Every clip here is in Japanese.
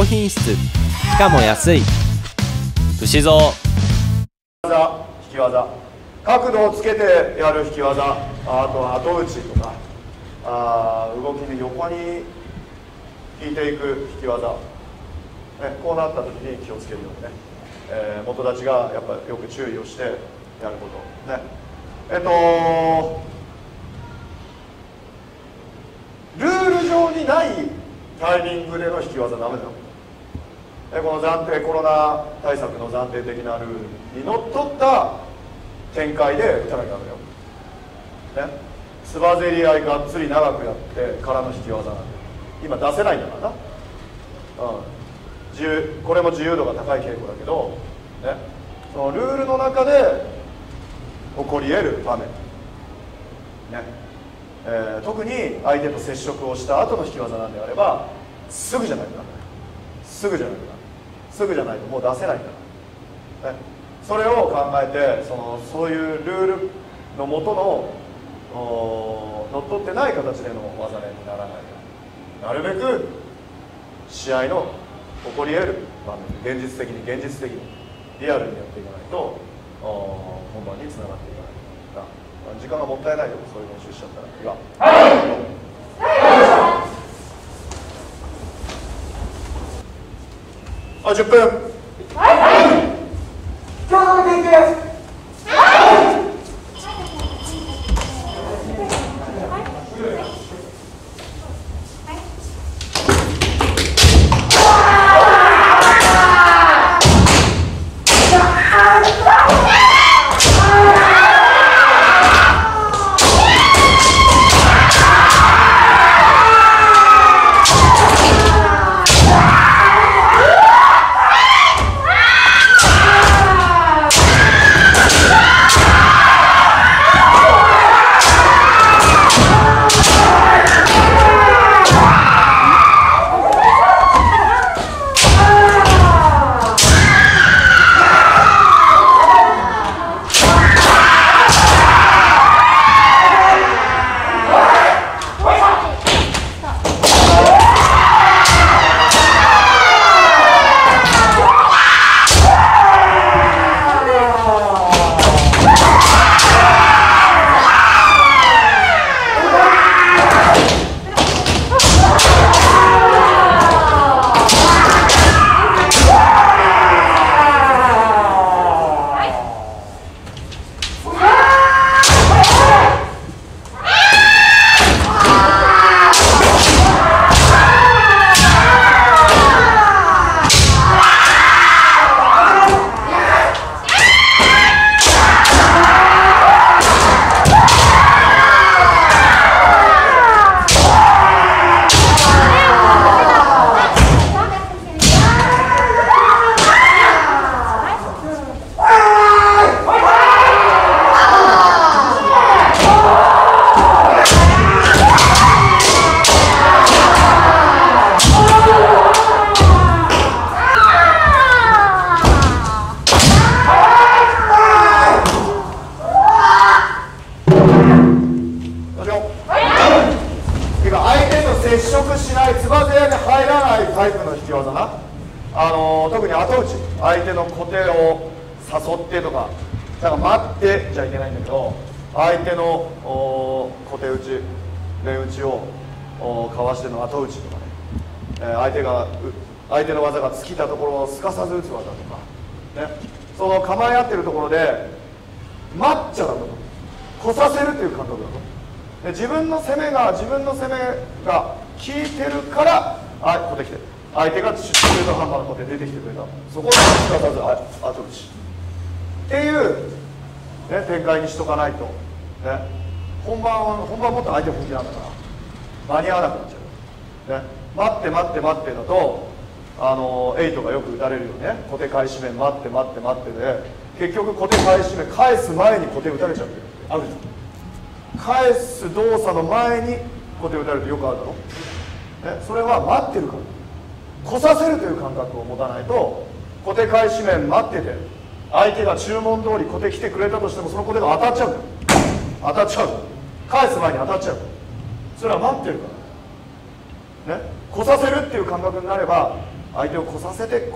品質、しかも安い。牛蔵技、引き技、角度をつけてやる引き技、あと後打ちとか、動きに横に引いていく引き技、こうなった時に気をつけるようにね、元たちがやっぱよく注意をしてやることね。ルール上にないタイミングでの引き技ダメだよ。この暫定コロナ対策の暫定的なルールにのっとった展開で打たなきゃダメよ、ね、つばぜり合いがっつり長くやってからの引き技なんで今出せないんだからな、これも自由度が高い傾向だけど、ね、そのルールの中で起こり得る場面、ね特に相手と接触をした後の引き技なんであればすぐじゃないとダメ、すぐじゃないとダメ、すぐじゃないともう出せないから、ね、それを考えてそういうルールのもとの乗っ取ってない形での技にならないようになるべく試合の起こり得る場面で現実的にリアルにやっていかないと本番につながっていかない。時間がもったいないよ、そういう練習しちゃったら。10分。 今日の天気です。 接触しない、つばぜり合いに入らないタイプの引き技な、特に後打ち、相手の小手を誘ってとか、だから待ってじゃいけないんだけど、相手の小手打ち、連打ちをかわしての後打ちとかね、相手の技が尽きたところをすかさず打つ技とか、ね、その構え合ってるところで待っちゃダメだと、来させるっていう感覚だと。で自分の攻めが効いてるから、小手来て、相手が中途半端な小手出てきてくれた、そこをすかさず後打ちっていう、ね、展開にしとかないと、ね、本番もっと相手本気なんだから間に合わなくなっちゃう、ね、待って待って待ってだとエイトがよく打たれるよね、小手返し面待って待って待ってで結局小手返し面返す前に小手打たれちゃうってあるじゃん。返す動作の前に小手打たれるとよくあるだろ、ね、それは待ってるから来させるという感覚を持たないと、小手返し面待ってて相手が注文通り小手来てくれたとしてもその小手が当たっちゃう、返す前に当たっちゃう、それは待ってるからね、来させるっていう感覚になれば相手を来させて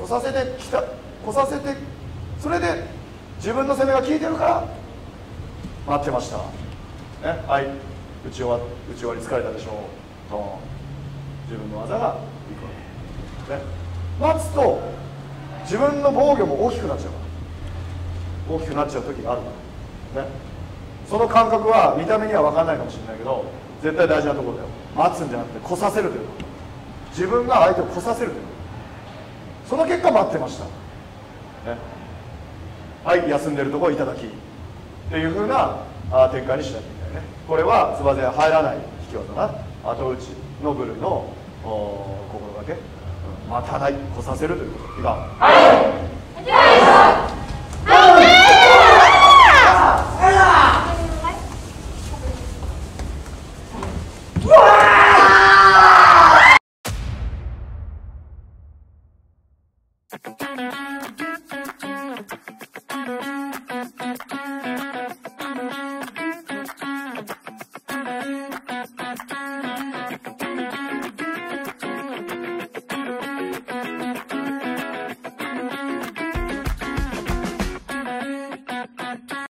それで自分の攻めが効いてるから待ってました、ね、はい、打ち終わり疲れたでしょうと自分の技がいくわけ、ね、待つと自分の防御も大きくなっちゃうから大きくなっちゃう時があるからね、その感覚は見た目には分かんないかもしれないけど絶対大事なところだよ。待つんじゃなくて来させるということ、自分が相手を来させるということ、その結果待ってました、ね、はい休んでるところいただきっていう風な展開にしなきゃいけないね。これはつばぜ入らない引き技な後打ちの部類の心がけ、待たない、来させるということ。いいか、はい。